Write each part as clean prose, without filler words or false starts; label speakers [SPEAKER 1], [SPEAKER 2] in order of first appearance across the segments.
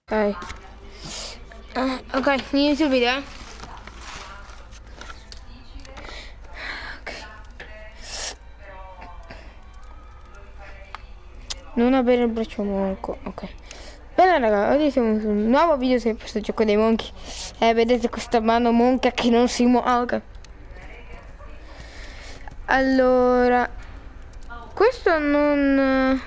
[SPEAKER 1] Ok. Ok, inizio il video, Ok. Non avere il braccio monco. Ok. Bene raga, oggi siamo su un nuovo video sempre sul gioco dei monkey. Vedete questa mano monca che non si muove. Allora, questo non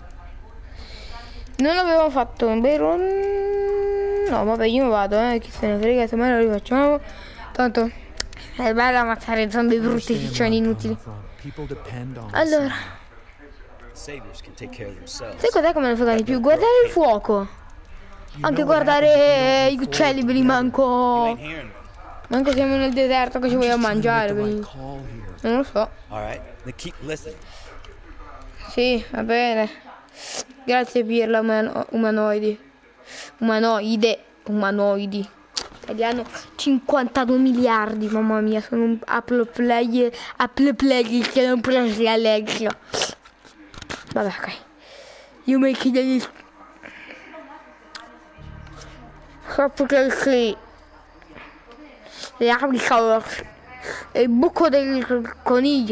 [SPEAKER 1] l'avevo fatto, vero? No, vabbè, io vado, chi se ne frega, se mai lo rifacciamo. Tanto è bello ammazzare zombie brutti ciccioni inutili. Allora, sai cos'è che me ne frega di più? Guardare il fuoco. Anche guardare gli uccelli ve li manco. Manco siamo nel deserto che ci vogliamo mangiare. Non lo so. Sì, va bene. Grazie Pirla, umanoidi. Umanoidi. Italiano 52 miliardi, mamma mia, sono un Apple player che non prende l'Allegro. Vabbè, ok. You make it il buco del coniglio.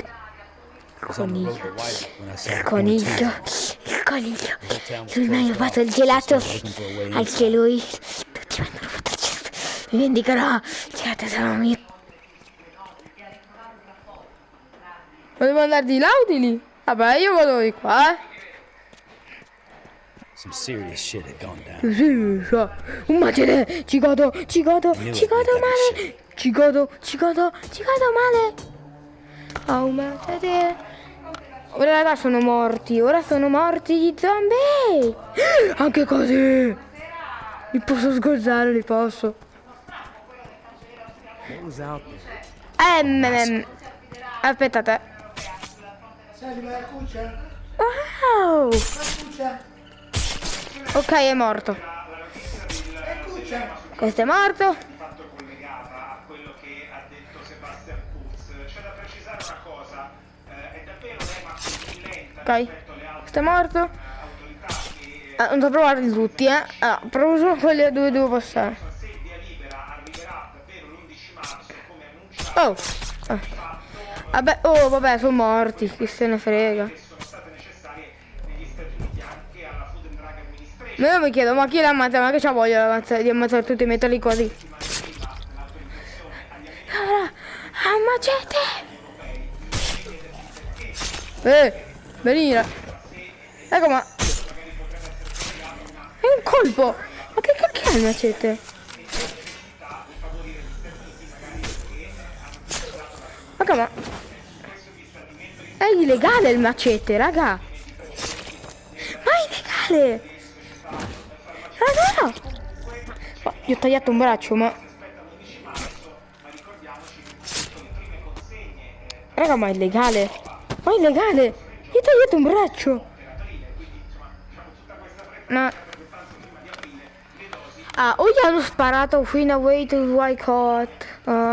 [SPEAKER 1] Il coniglio. Lui mi ha rubato il gelato. Anche lui. Tutti mi hanno rubato il gelato. Mi vendicherò. Gelato sono mio. Volevo andare di là o di lì? Vabbè, io vado di qua,
[SPEAKER 2] Some serious shit had gone down.
[SPEAKER 1] Un macete! Ci godo male! Ci godo male! Oh, macete! Ora sono morti gli zombie! Anche così! Li posso sgozzare, li posso. Aspettate. Wow! Ok, è morto. Questo è morto. Ok, questo è morto. Non so provare tutti, provo solo quelli a dove devo passare. Oh! Vabbè, vabbè, sono morti, chi se ne frega. Ma io mi chiedo, ma chi l'ha ammazzato? Ma che c'ha voglia di ammazzare tutti i metalli così? Allora, ammacete! Venire! Ecco, ma... è un colpo! Ma che cacchio è il macete? Raga, ma... è illegale il macete, raga! Ma è illegale! Raga! Oh, gli ho tagliato un braccio, ma... raga, ma è illegale! Ma è illegale! Gli ho tagliato un braccio! Ma... o gli hanno sparato fino a way to white hot.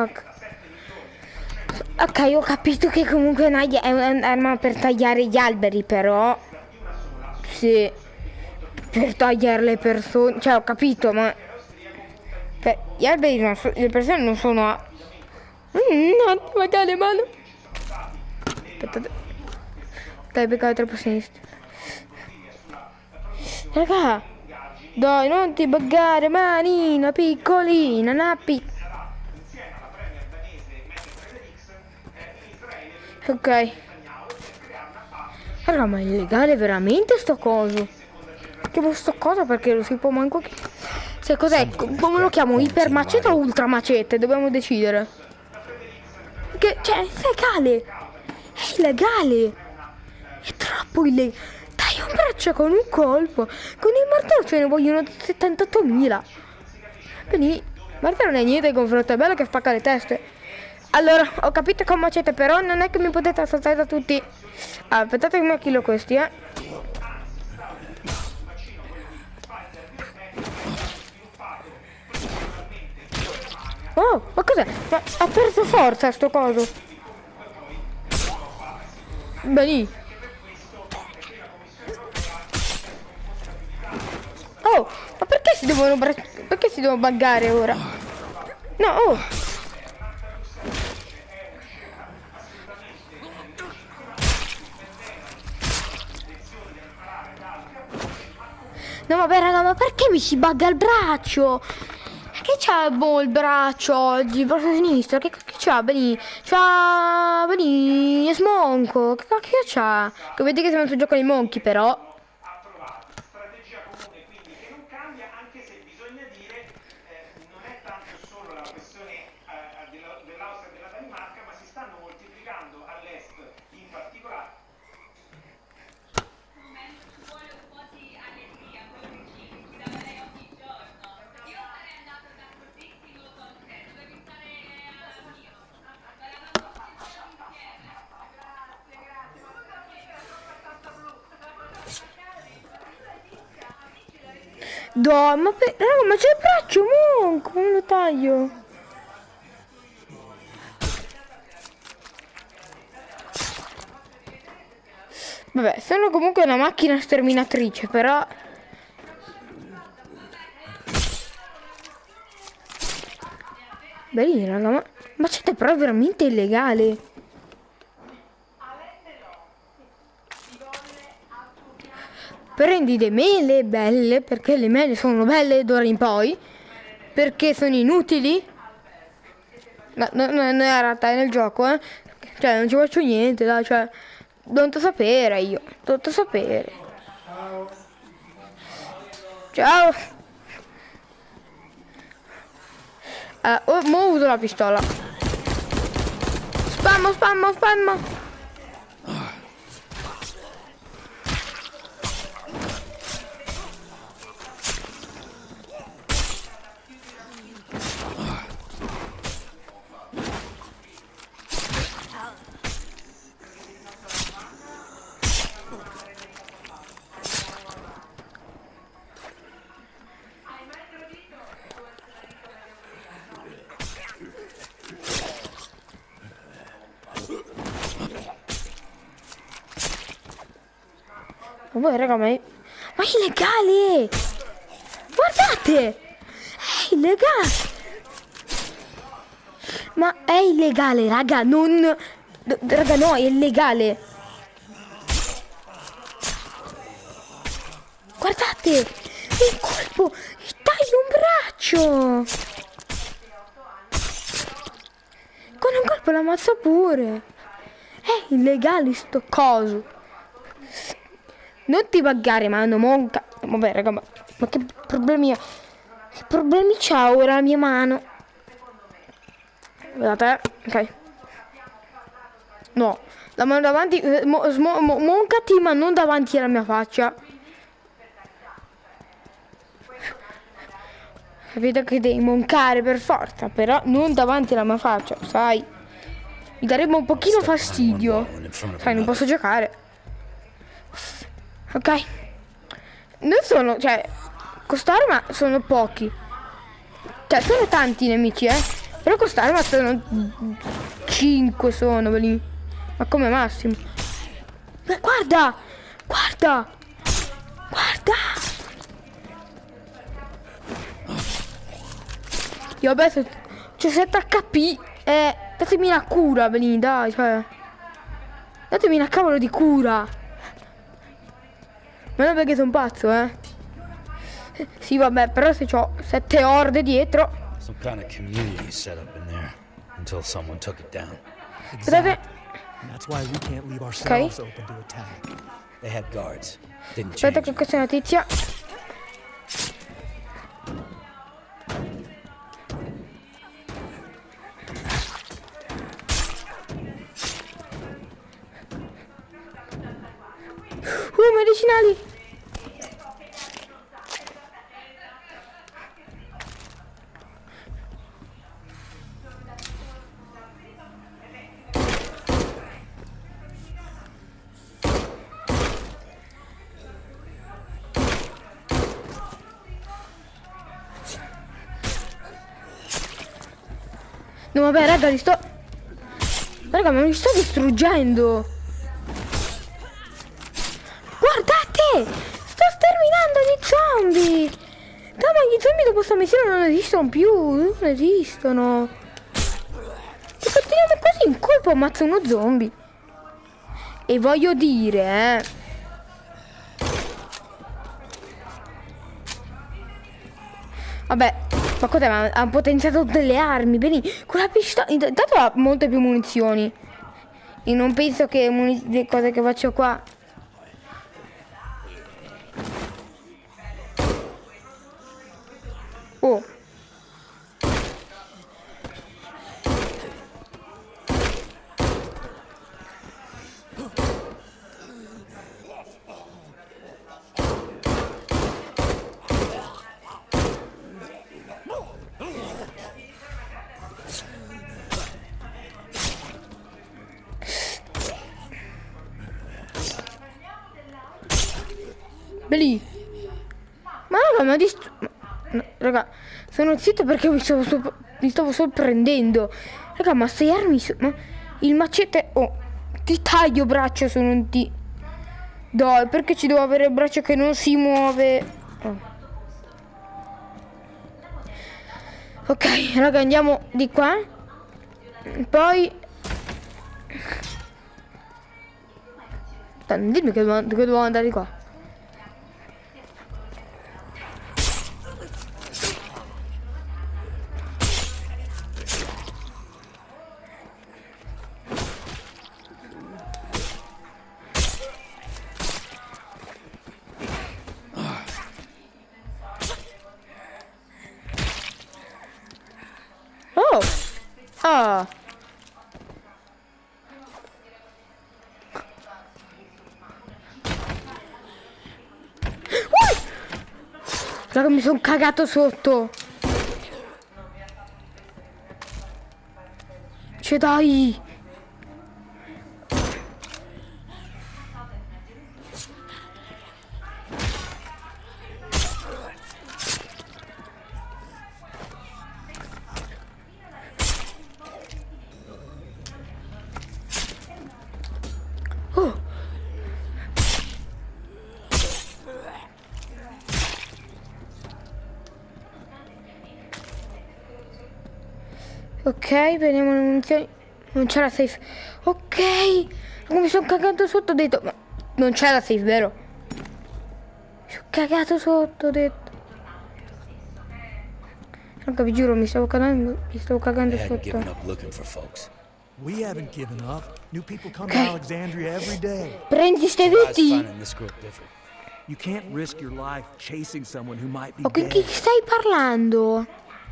[SPEAKER 1] Ok, ho capito che comunque è un'arma per tagliare gli alberi, però... sì. Per tagliare le persone... cioè, ho capito, ma... gli alberi non so... le persone non sono a... no, ma dai, mano. Aspettate. Dai, beccare troppo a sinistra. Raga, dai, non ti buggare, manina piccolina, nappi. Ok. Raga, ma è illegale veramente sto coso? Chiamo sto coso perché lo si può manco... se cos'è? Come lo chiamo? Iper macete o ultra macete? Dobbiamo decidere. Che, cioè, è illegale. È illegale. È troppo illegale. Dai un braccio con un colpo. Con il martello ce ne vogliono 78.000. Quindi, martello non è niente in confronto. È bello che spacca le teste. Allora, ho capito che è un macete, però non è che mi potete assaltare da tutti. Aspettate che mi achillo questi, Oh, ma cos'è? Ma ha perso forza sto coso. Beni. Oh, ma perché si devono... Perché si devono buggare ora? No, oh! No vabbè raga, ma perché mi si bugga il braccio? Che c'ha boh, il braccio oggi? Il braccio sinistro? Che c'ha? Beni? C'ha... Beni... È smonco? Che cacchio c'ha? Che vedi che siamo sul gioco dei monchi però. Dai, ma, raga, ma c'è il braccio monco, come lo taglio? Vabbè, sono comunque una macchina sterminatrice, però... Beh, raga, ma c'è però veramente illegale. Prendi le mele belle, perché le mele sono belle d'ora in poi, perché sono inutili. No, non è in realtà, è nel gioco, eh. Cioè, non ci faccio niente, dai, cioè, dovuto sapere io, dovuto sapere. Ciao. Mo uso la pistola. Spammo. Voi raga, ma è illegale! Guardate! È illegale! Ma è illegale, raga, non... Raga, no, è illegale! Guardate! Il colpo! Gli taglio un braccio! Con un colpo l'ammazza pure! È illegale sto coso! Non ti buggare, mano monca. Vabbè, raga, ma che problemi ha? Che problemi c'ha ora la mia mano? Guardate, ok. No, la mano davanti. Moncati, ma non davanti alla mia faccia. Capito che devi moncare per forza, però non davanti alla mia faccia, sai? Mi darebbe un pochino fastidio. Sai, non posso giocare. Ok, non sono, cioè, quest'arma sono pochi, cioè sono tanti i nemici, però quest'arma sono 5 sono lì, ma come massimo. Ma guarda, io vabbè, c'è 7 HP, datemi una cura, lì, dai, cioè, datemi una cavolo di cura. Ma non perché sono pazzo, Sì, vabbè, però se c'ho 7 orde dietro.
[SPEAKER 2] Some kind of community set up in there until someone took it down.
[SPEAKER 1] Aspettate.
[SPEAKER 3] That's why we can't leave ourselves open to attack.
[SPEAKER 2] They had guards. Didn't
[SPEAKER 1] Aspetta
[SPEAKER 2] change.
[SPEAKER 1] che questa è notizia. Medicinali. No vabbè raga, raga, ma mi sto distruggendo. Guardate! Sto sterminando gli zombie! No, ma gli questa missione non esistono più, non esistono. Se continuiamo così in colpo ammazza uno zombie. E voglio dire, vabbè, ma cos'è? Ma ha potenziato delle armi, vedi? Con la pistola, intanto ha molte più munizioni. E non penso che le cose che faccio qua. Oh. Lì. Ma raga, no, raga, sono zitto perché mi stavo sorprendendo. Raga, ma sei armi ma il macete. Oh, ti taglio braccio se non ti. Dai, perché ci devo avere il braccio che non si muove? Oh. Ok, raga, andiamo di qua. Poi dimmi che devo andare di qua. Oh! Ah! Raga, mi sono cagato sotto. Cioè dai. Oh. Ok, vediamo le munizioni. Non c'è la safe. Ok. Mi sono cagato sotto, ho detto. Ma non c'è la safe, vero? Mi sono cagato sotto, ho detto. Raga, vi giuro, mi stavo cagando
[SPEAKER 2] They hadn't
[SPEAKER 1] sotto.
[SPEAKER 2] given up looking for folks.
[SPEAKER 3] We haven't given up. New people come to Alexandria every day.
[SPEAKER 1] Prendi ste
[SPEAKER 2] I was
[SPEAKER 1] viti.
[SPEAKER 2] finding this group different.
[SPEAKER 3] You can't risk your life chasing someone who might be
[SPEAKER 1] Ma con chi
[SPEAKER 3] dead.
[SPEAKER 1] stai parlando?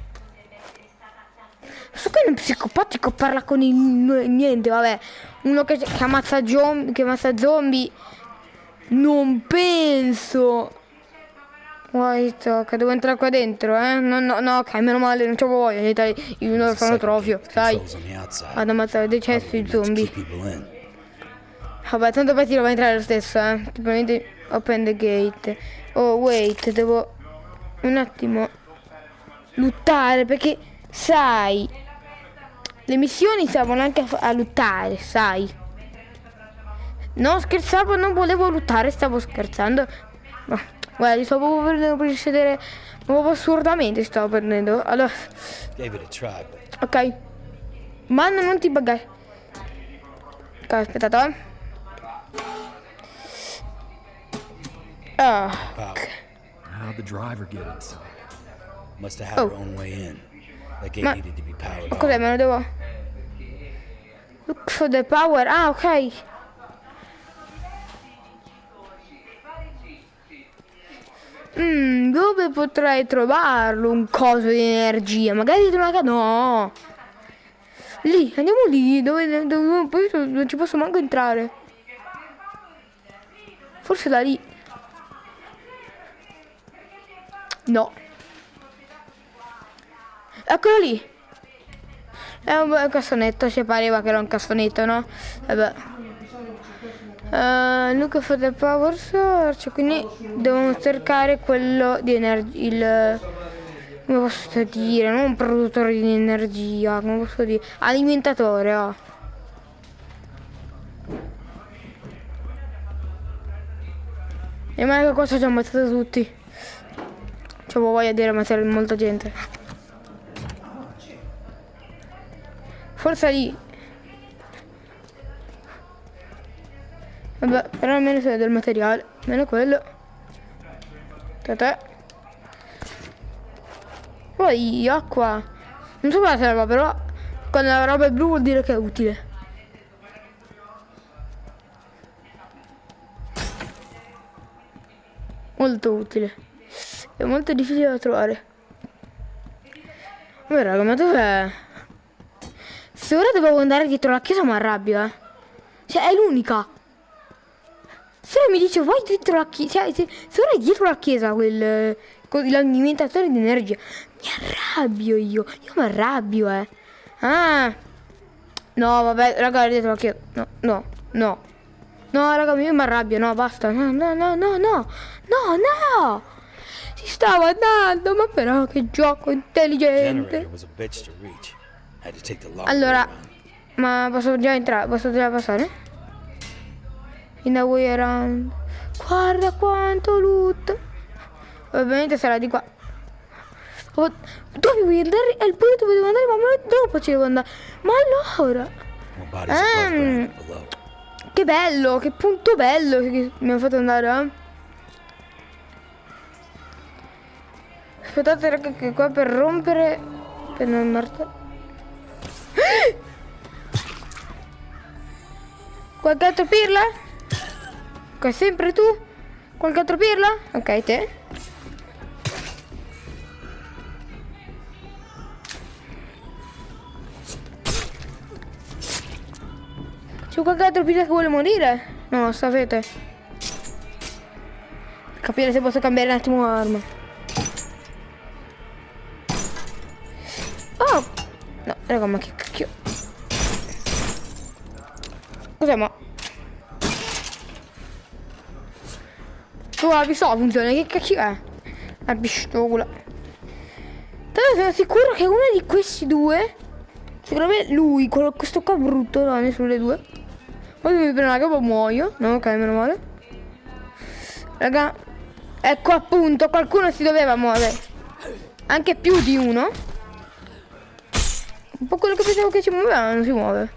[SPEAKER 1] Questo qui è un psicopatico, parla con il niente, vabbè. Uno che ammazza zombie. Non penso. Guarda, che devo entrare qua dentro, eh? No, ok, meno male, non c'ho voglia. Io non fanno trofeo, sai.
[SPEAKER 2] Controls on the outside.
[SPEAKER 1] Vado a ammazzare decessi i
[SPEAKER 2] Probably meant to
[SPEAKER 1] zombie.
[SPEAKER 2] keep people in.
[SPEAKER 1] Vabbè, tanto poi ti va a entrare lo stesso, eh. Probabilmente open the gate. Oh, wait, devo un attimo lottare perché, sai, le missioni servono anche a lottare, sai. No, scherzavo, non volevo lottare, stavo scherzando. Ma, guarda, li stavo prendendo per sedere proprio assurdamente, stavo prendendo. Allora,
[SPEAKER 2] Gave it a try, but
[SPEAKER 1] ok. Ma non ti buggare. Ok, aspettate, eh. Ah,
[SPEAKER 2] power.
[SPEAKER 3] How'd the driver get inside?
[SPEAKER 2] Must have had her own way in. That gate
[SPEAKER 1] Ma-
[SPEAKER 2] needed to be powered
[SPEAKER 1] ma cos'è?
[SPEAKER 2] on.
[SPEAKER 1] Me lo devo. Look for the power. Ah, ok. Dove potrei trovarlo un coso di energia? Magari dentro una casa. No. Lì, andiamo lì, dove poi non ci posso manco entrare. Forse da lì. No. Eccolo lì. È un bel cassonetto, ci pareva che era un cassonetto, no? Vabbè. Look for the power source, quindi devo cercare quello di energia, come posso dire, non un produttore di energia, come posso dire, alimentatore, oh. E ma che cosa ci ho ammazzato tutti. C'avevo voglia di ammazzare molta gente. Forza lì. Vabbè, però almeno se del materiale. Almeno quello. Te. Poi acqua. Non so cosa serva, però quando la roba è blu vuol dire che è utile. Molto utile. È molto difficile da trovare. Vabbè raga, ma dov'è? Se ora dovevo andare dietro la chiesa mi arrabbio, eh. Cioè è l'unica. Se ora mi dice vai dietro la chiesa, cioè, se ora è dietro la chiesa l'alimentatore di energia, mi arrabbio io mi arrabbio, eh. Ah. No, vabbè, raga, dietro la chiesa. No, raga, io mi arrabbio, no, basta. No. Si stava andando, ma però che gioco intelligente. Allora, ma posso già entrare, posso già passare? In the way around. Guarda quanto loot. Ovviamente sarà di qua. Oh, dove vuoi andare? È il punto dove devo andare, ma dopo ci devo andare. Ma allora. Che bello, che punto bello che mi ha fatto andare, eh? Aspettate raga che qua per rompere. Per non martellare. Qualche altro pirla? Ok, sempre tu? Qualche altro pirla? Ok, te. C'è qualche altro pirla che vuole morire? No, sapete. Per capire se posso cambiare un attimo arma. Oh! No, raga, ma che cacchio. Cos'è, ma? La pistola funziona, che cacchio è? La pistola. Tanto sono sicuro che uno di questi due, secondo me lui, questo qua brutto, no, nessuno dei due. Poi mi prendo la capa muoio. No, ok, meno male. Raga, ecco appunto, qualcuno si doveva muovere. Anche più di uno. Un po' quello che pensavo che si muoveva non si muove.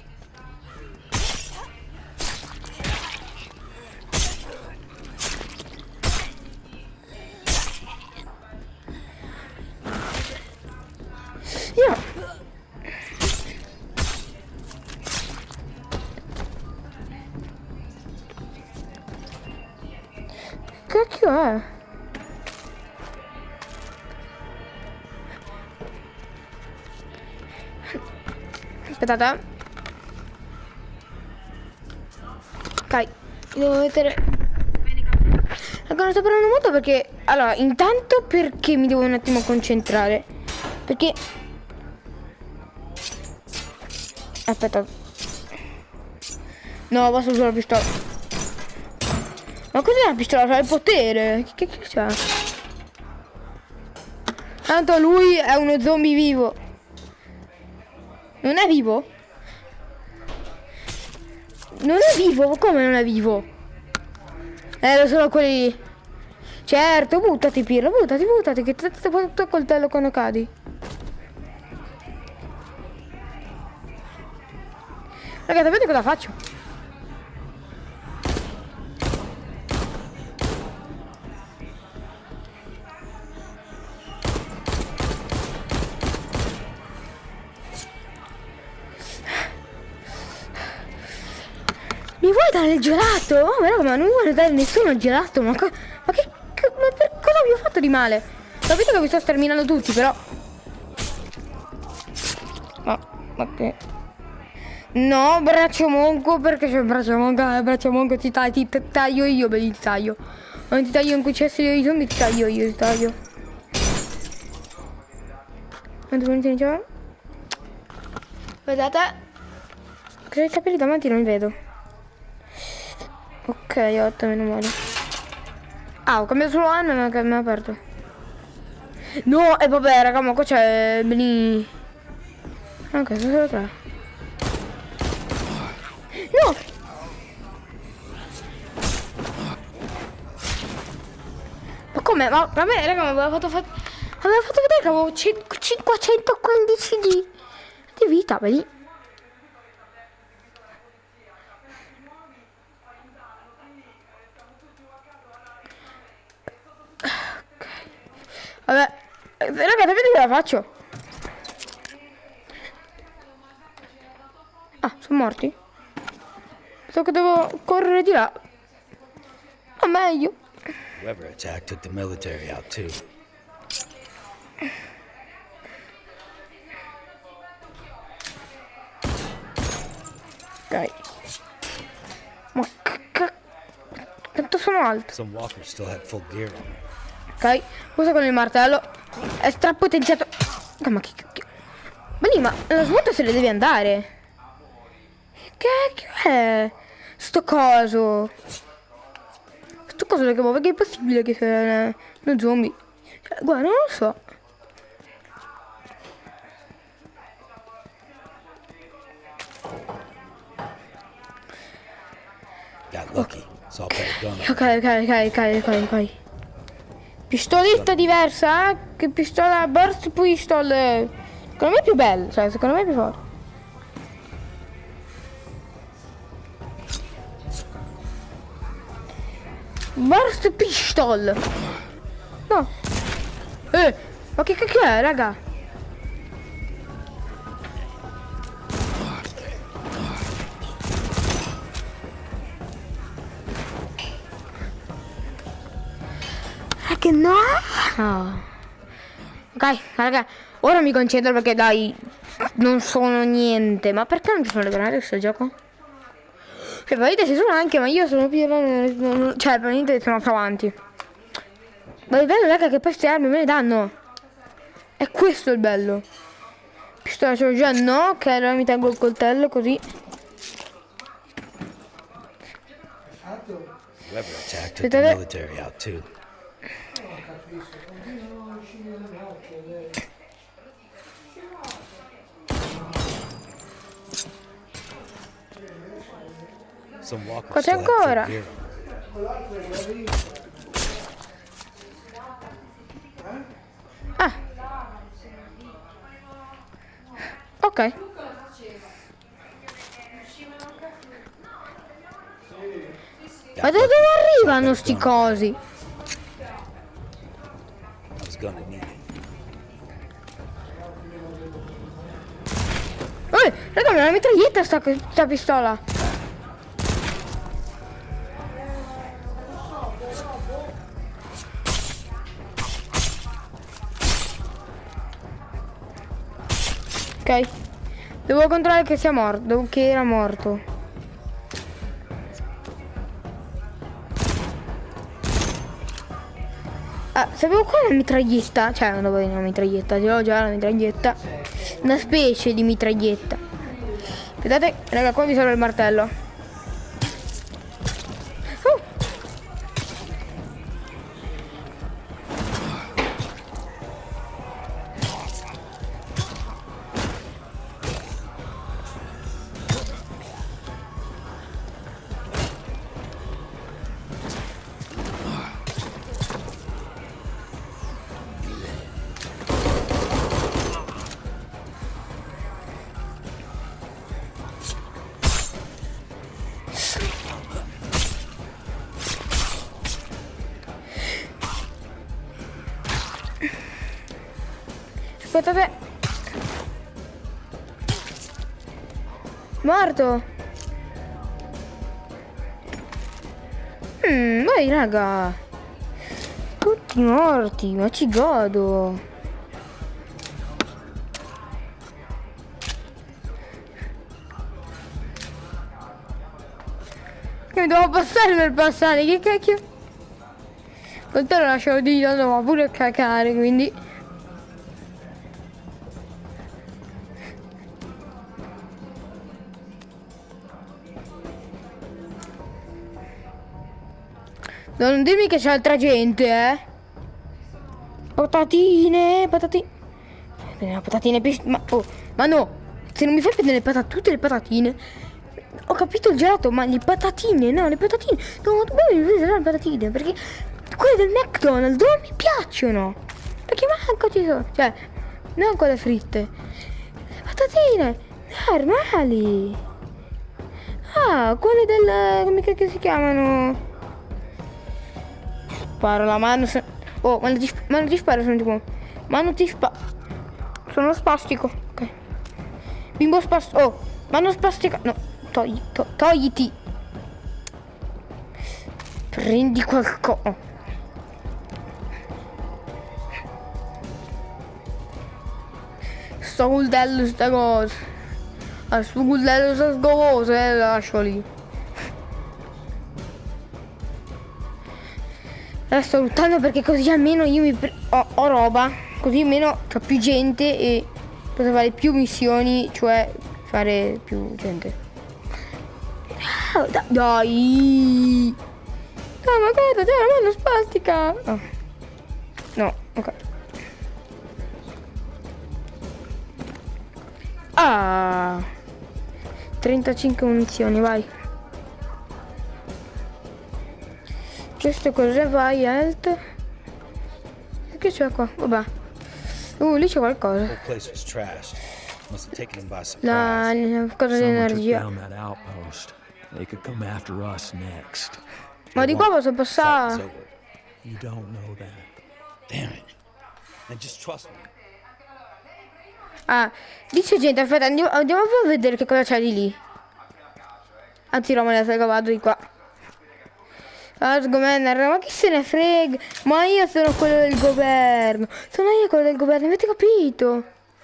[SPEAKER 1] Che cacchio è? Aspettate. Ok, devo mettere. Raga, non sto parlando molto perché. Allora, intanto perché mi devo un attimo concentrare. Perché. Aspetta. No, basta usare la pistola. Ma cos'è la pistola? C'ha il potere. Che c'è? Tanto lui è uno zombie vivo. Non è vivo? Non è vivo? Come non è vivo? Lo sono quelli. Certo, buttati Pirlo, buttati, che ti porto il coltello quando cadi. Ragazzi, sapete cosa faccio? Mi vuoi dare il gelato? Oh, ma non mi vuole dare nessuno il gelato, ma cosa vi ho fatto di male? Capito che vi sto sterminando tutti, però. Ma che. No, braccio monco, perché c'è braccio monco, ti taglio io, belli, ti taglio. Non ti taglio in cui c'è i zombie, ti taglio. Quanto munizioni c'è? Vedete? Cosa i capelli davanti non vedo. Ok, 8, meno male. Ah, ho cambiato solo arma e mi ha aperto. No, e vabbè, raga, ma qua c'è Beni. Ok, sono solo 3. No! Ma come? Ma vabbè, raga, mi aveva fatto vedere che avevo 515 di vita, vedi? Vabbè, raga, sapete che la faccio? Ah, sono morti? So che devo correre di là. Ma meglio.
[SPEAKER 2] Whoever attacked took the military out too.
[SPEAKER 1] Ok. Ma quanto sono alto?
[SPEAKER 2] Some walkers still had full gear on them.
[SPEAKER 1] Ok, usa con il martello. È strapotenziato. Ma che cacchio. Ma lì, ma la svuota se ne deve andare. Che cacchio è? Sto coso. Sto coso che perché è possibile che sia uno zombie? Cioè, guarda, non lo so.
[SPEAKER 2] Got lucky. Saw a better gun.
[SPEAKER 1] Ok. Pistoletta diversa, che pistola burst pistol. Secondo me è più bella, cioè secondo me è più forte. Burst pistol. No. Ma che cacchio è, raga? Che no! Ok, raga, ora mi concentro perché dai, non sono niente. Ma perché non ci sono le granate in questo gioco? Cioè, vedete, ci sono anche, ma io sono più... Cioè, praticamente sono più avanti. Ma il bello, raga, che queste armi me ne danno. È questo il bello. Pistola ce l'ho già, no? Ok, allora mi tengo il coltello così.
[SPEAKER 2] Whoever attacked took the military out too. Some walkers
[SPEAKER 1] Qua c'è
[SPEAKER 2] still had full
[SPEAKER 1] ancora.
[SPEAKER 2] gear on them.
[SPEAKER 1] Ah. Ok. Ma da dove arrivano sti cosi?
[SPEAKER 2] I was gonna need it.
[SPEAKER 1] Raga, ma è una mitraglietta sta pistola. Ok. Devo controllare che sia morto, che era morto. Ah, sapevo qua una mitraglietta. Cioè, non dovevo una mitraglietta, ce l'ho già la mitraglietta. Una specie di mitraglietta. Aspettate, raga, qua mi serve il martello. Aspettate. Morto. Vai raga. Tutti morti, ma ci godo. Mi devo passare per passare, che cacchio. Con te lo lasciavo di andavo pure a cacare, quindi. Non dirmi che c'è altra gente, eh. Patatine, patatine. Patatine, ma no. Se non mi fai prendere tutte le patatine. Ho capito il gelato, ma le patatine, no, le patatine. No, tu devi prendere le patatine, perché quelle del McDonald's non mi piacciono. Perché manco ci sono. Cioè, non quelle fritte. Le patatine normali. Ah, quelle del... come che si chiamano? Sparo la mano. Oh, ma non ti sparo, sono tipo... Ma non ti sparo. Sono spastico. Ok. Bimbo spastico. Oh, ma non spastica. No, togliti. Prendi qualcosa. Sto coltello sta cosa. Sto coltello sta cosa, lascio lì. Adesso sto lottando perché così almeno io ho roba. Così almeno c'ho più gente e posso fare più missioni, cioè fare più gente. Dai! No, ma guarda, c'è la mano spastica! Oh. No, ok. Ah! 35 munizioni, vai. Questo cos'è? Vai, health. Che c'è qua? Vabbè. Lì c'è qualcosa.
[SPEAKER 2] The whole place was trashed. Must have taken them by
[SPEAKER 1] La
[SPEAKER 2] surprise.
[SPEAKER 1] cosa di
[SPEAKER 3] Someone took
[SPEAKER 1] energia.
[SPEAKER 3] down that outpost. They could come after us next.
[SPEAKER 1] Ma di qua posso
[SPEAKER 2] Fight is
[SPEAKER 1] passare?
[SPEAKER 2] over.
[SPEAKER 3] You don't know that.
[SPEAKER 2] Damn it. And just trust me.
[SPEAKER 1] Ah, dice gente, aspetta, andiamo a vedere che cosa c'è di lì. Anzi, no, me ne frega, vado di qua. Commander, ma chi se ne frega? Ma io sono quello del governo. Sono io quello del governo, avete capito?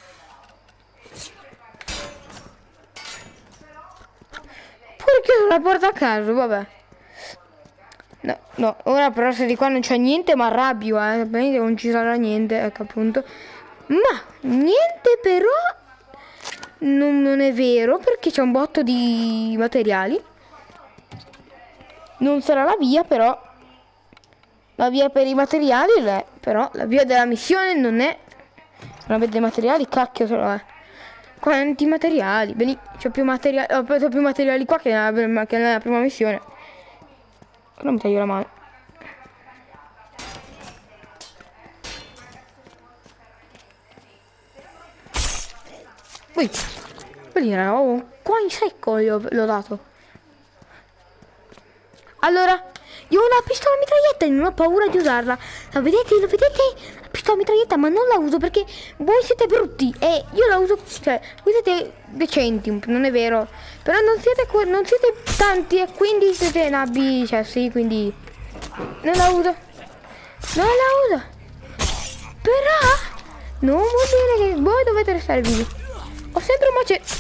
[SPEAKER 1] Pure chiuso la porta a caso, vabbè. No, no, ora però se di qua non c'è niente mi arrabbio, ovviamente non ci sarà niente, ecco appunto. Ma niente però non è vero perché c'è un botto di materiali. Non sarà la via però. La via per i materiali è, però la via della missione non è. Non avete materiali, cacchio se lo è. Quanti materiali? Bene, c'ho più materiali. Ho preso più materiali qua che nella prima missione. Non mi taglio la mano. Ui, bellina, qua in secco l'ho dato. Allora, io ho una pistola mitraglietta e non ho paura di usarla. Lo vedete? La pistola mitraglietta, ma non la uso perché voi siete brutti e io la uso, cioè, voi siete decenti, non è vero. Però non siete tanti e quindi siete nabbi, cioè sì, quindi non la uso. Non la uso. Però non vuol dire che voi dovete restare vivi. Ho sempre un macete.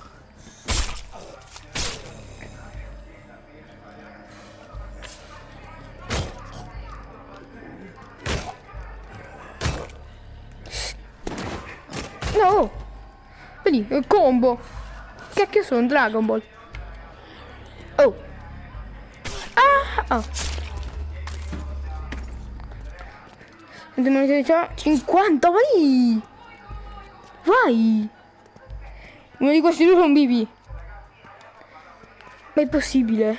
[SPEAKER 1] No! Vedi, il combo! Che cacchio sono? Dragon Ball! Oh! Ah! Oh! 50, vai! Vai! Uno di questi due sono vivi! Ma è possibile?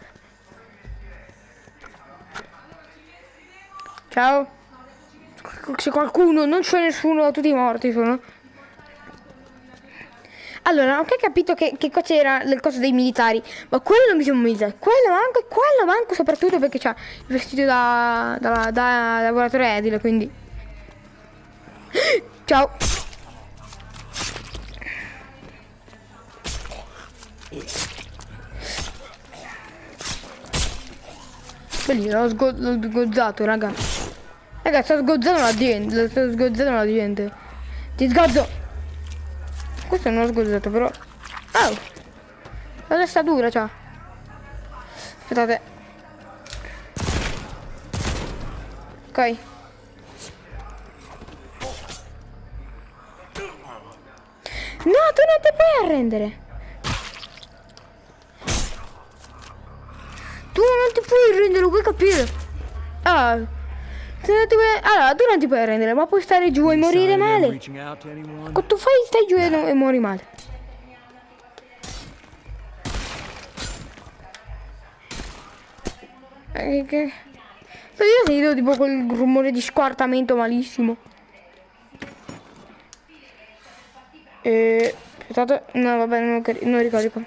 [SPEAKER 1] Ciao! C'è qualcuno, non c'è nessuno, tutti morti sono. Allora, ho capito che qua c'era le cose dei militari, ma quello non mi sembra militare. Quello manco soprattutto perché c'ha il vestito da lavoratore edile, quindi. Ciao. Bellino, l'ho sgozzato, raga. Raga, sto sgozzando la gente. Ti sgozzo. Questo non l'ho sgozzato però. Oh! La testa dura c'ha. Aspettate. Ok. No, tu non ti puoi arrendere. Tu non ti puoi arrendere, lo puoi capire? Ah. Allora, tu non ti puoi arrendere, ma puoi stare giù e morire male. Quando tu fai, stai giù e muori male. Io sento tipo quel rumore di squartamento malissimo. Aspettate, no vabbè, non ricarico.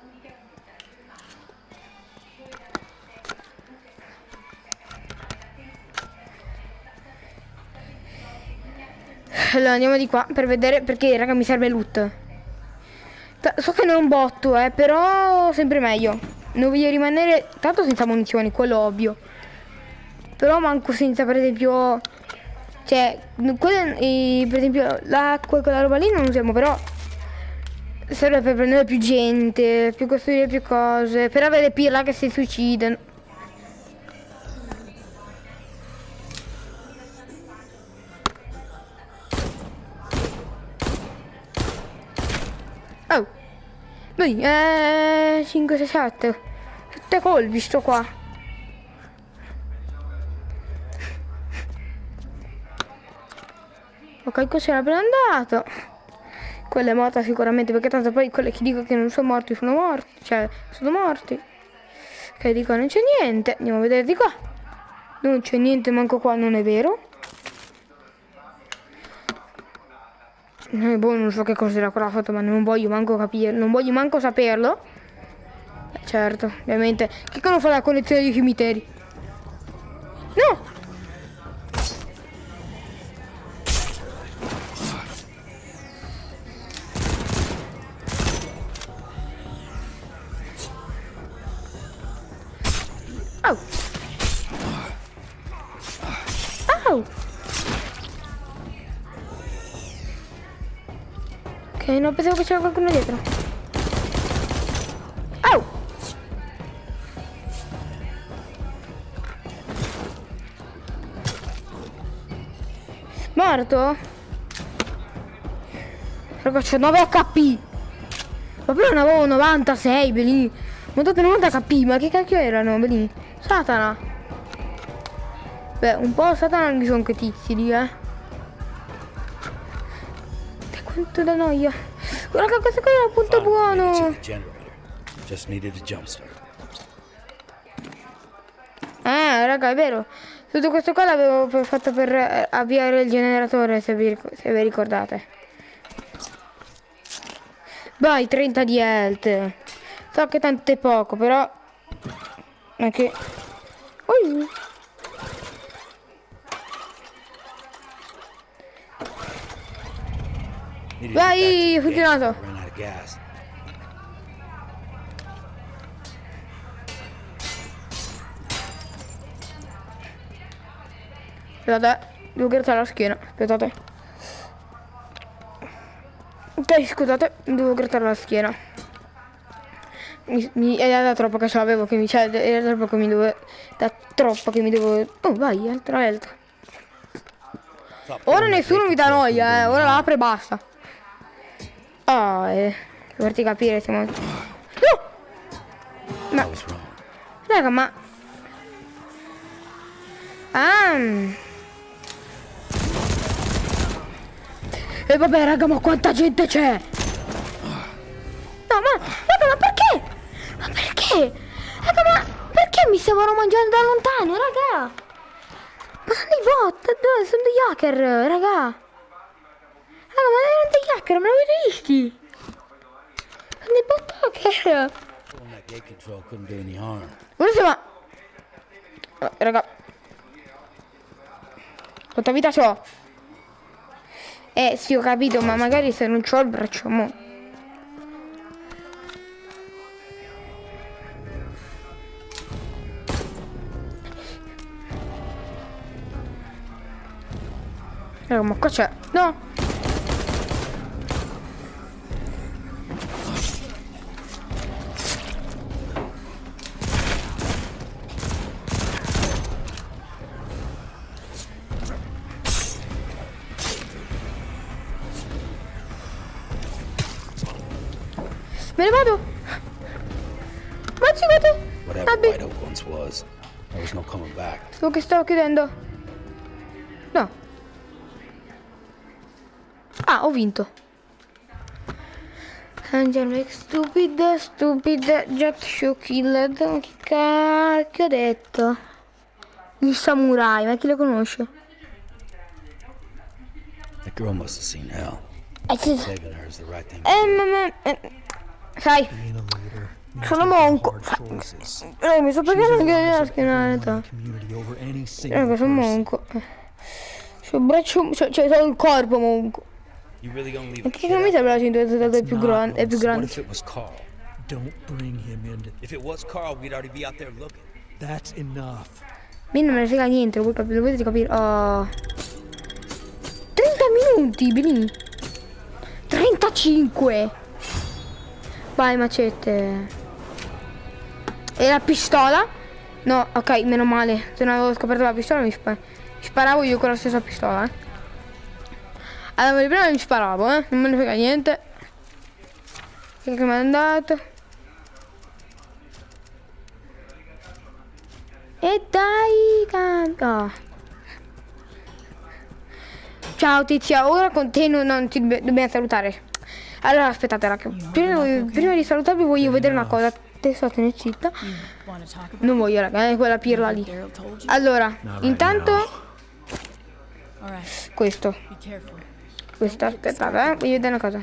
[SPEAKER 1] Allora andiamo di qua per vedere, perché raga mi serve loot. So che non è un botto, però sempre meglio. Non voglio rimanere tanto senza munizioni, quello ovvio. Però manco senza, per esempio, cioè, per esempio l'acqua e quella roba lì non usiamo, però serve per prendere più gente, più costruire più cose, per avere pirla che si suicidano. Oh, noi, 5, 6, 7, 7 colpi sto qua. Ok, questo era appena andato. Quella è morta sicuramente, perché tanto poi quelle che dico che non sono morti sono morti. Cioè, sono morti. Ok, di qua non c'è niente. Andiamo a vedere di qua. Non c'è niente manco qua, non è vero. Boh, non so che cos'era quella foto, ma non voglio manco capire. Non voglio manco saperlo. Certo, ovviamente. Che non fa la collezione di cimiteri? No! Oh! Oh! Ok, non pensavo che c'era qualcuno dietro. Oh! Morto? Raga, c'ho 9 HP. Ma però ne avevo 96, Belini. Ma dato 90 HP, ma che cacchio erano, Belini? Satana. Beh, un po' Satana mi sono che tizi lì, Che quanto da noia. Guarda che questo qua è un punto buono. Raga, è vero. Tutto questo qua l'avevo fatto per avviare il generatore, se vi ricordate. Vai, 30 di health. So che tanto è poco, però... Anche... Vai, è funzionato. Aspettate, devo grattare la schiena. Aspettate. Ok, scusate, devo grattare la schiena. Era da troppo che ce l'avevo, che era troppo che mi dovevo... Da troppo che mi devo... Oh, vai, altra health. Ora nessuno mi dà noia, ora la apre e basta. Per farti capire siamo... No! Ma... Raga, ma... E vabbè raga, ma quanta gente c'è? No, raga, ma perché? Ma perché? Raga, ma perché mi stavano mangiando da lontano, raga? Ma sono dei bot, dove sono degli hacker, raga? Raga, ma erano degli hacker, me l'avete visti? Sono dei bot hacker. Guarda ma... raga. Quanta vita c'ho? Sì, ho capito, ma magari se non c'ho il braccio, mo. Ma qua c'è... No! Me ne vado! Ma ci vado! Quello che stavo chiudendo. No. Ah, ho vinto. Angel make stupid, Jack show killed. Che cacchio ho detto? Il samurai, ma chi lo conosce?
[SPEAKER 2] That girl must have seen hell. Saving her is the right thing.
[SPEAKER 1] Sai,
[SPEAKER 3] Being a leader means
[SPEAKER 1] sono
[SPEAKER 3] making
[SPEAKER 1] monco.
[SPEAKER 3] hard choices.
[SPEAKER 1] Mi sto pagando
[SPEAKER 3] Choosing
[SPEAKER 1] anche
[SPEAKER 3] the
[SPEAKER 1] la
[SPEAKER 3] lives of everyone in
[SPEAKER 1] schienetta.
[SPEAKER 3] the community over any single
[SPEAKER 1] Sono
[SPEAKER 3] person.
[SPEAKER 1] monco. Sul braccio, cioè solo il corpo monco.
[SPEAKER 2] You really gonna leave
[SPEAKER 1] E
[SPEAKER 2] a
[SPEAKER 1] che
[SPEAKER 2] kid
[SPEAKER 1] non mi
[SPEAKER 2] out
[SPEAKER 1] sembra la
[SPEAKER 2] there?
[SPEAKER 1] cintura è più grande, è più
[SPEAKER 2] What
[SPEAKER 1] grande.
[SPEAKER 2] if it was Carl?
[SPEAKER 3] Don't bring him into.
[SPEAKER 2] If it was Carl, we'd already be out there looking.
[SPEAKER 3] That's enough.
[SPEAKER 1] A me non me ne frega niente, lo potete capire. Oh. 30 minuti, Bini. 35. Vai, macete. E la pistola? No, ok, meno male. Se non avevo scoperto la pistola mi sparavo io con la stessa pistola, Allora, prima mi sparavo, Non me ne frega niente. Che mi è andato. E dai, canta. Ciao Tizia, ora con te non ti dobbiamo salutare. Allora aspettate, raga. Prima di salutarvi voglio vedere una cosa. Te state zitta. Non voglio, raga, quella pirla lì. Allora, intanto questo. Questo, aspettate, voglio vedere una cosa.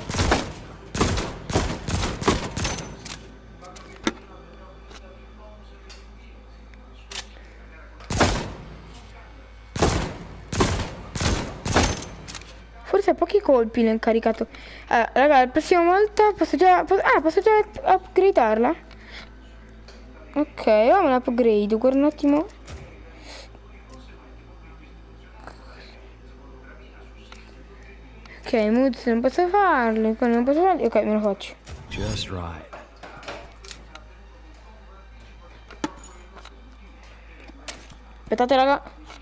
[SPEAKER 1] Forse pochi colpi nel caricato. Raga, la prossima volta posso già upgradearla. Ok, ora me la upgrade, guarda un attimo. Ok, moods non posso farli, quelli non posso farli. Ok, me lo faccio.
[SPEAKER 2] Just right.
[SPEAKER 1] Aspettate, raga.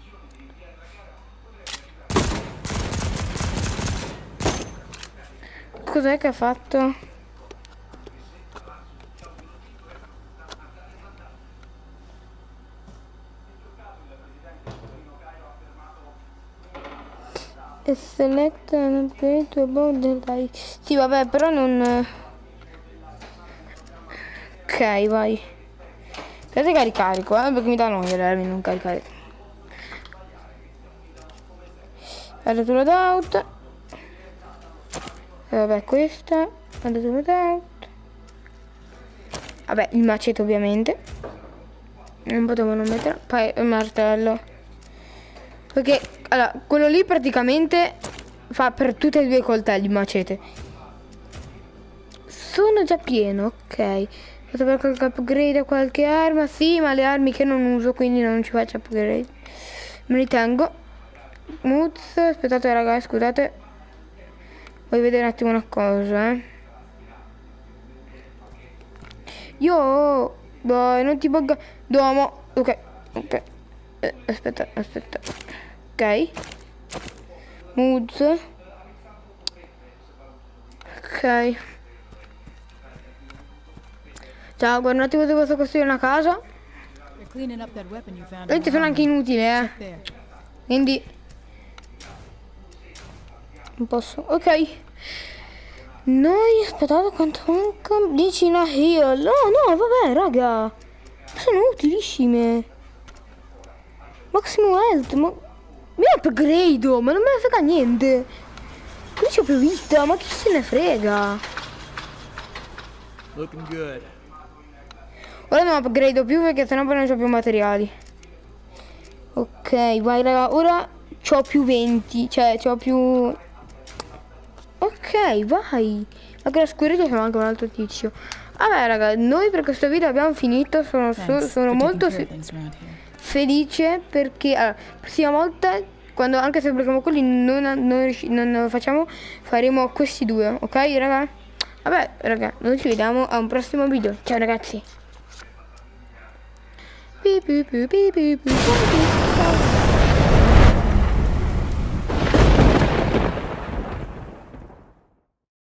[SPEAKER 1] Cos'è che ha fatto? E select an upgrade to above the light. Sì, vabbè, però non... Ok, vai. Aspetta che ricarico, perché mi dà noia non caricare. Guarda tu loadout. E vabbè, questa. Guarda tu loadout. Vabbè, il macete ovviamente. Non potevo non mettere. Poi il martello. Perché, allora, quello lì praticamente fa per tutte e due i coltelli il macete. Sono già pieno, ok. Fatto per qualche upgrade a qualche arma. Sì, ma le armi che non uso, quindi non ci faccio upgrade. Me li tengo. Moods, aspettate ragazzi, scusate. Voglio vedere un attimo una cosa, Io... Dai, non ti bugga. Domo. Ok, ok. Aspetta. Ok. Moods. Ok. Ciao, guarda un attimo se posso costruire una casa. Vedete, sono anche inutile, Quindi... Non posso. Ok. Noi, aspettate quanto manca. 10 una heal. No, vabbè, raga. Sono utilissime. Maximum health, ma... Mi upgrade, ma non me ne frega niente. Qui c'ho più vita, ma chi se ne frega?
[SPEAKER 3] Looking good.
[SPEAKER 1] Ora non upgrade più perché sennò poi non c'ho più materiali. Ok, vai raga, ora c'ho più 20, cioè c'ho più... Ok, vai. Ma che la scuderia c'è anche un altro tizio. Vabbè raga, noi per questo video abbiamo finito. Sono molto felice perché la prossima volta, quando anche se blocchiamo quelli non lo facciamo, faremo questi due, ok raga? Vabbè raga, noi ci vediamo a un prossimo video. Ciao ragazzi. Ciao.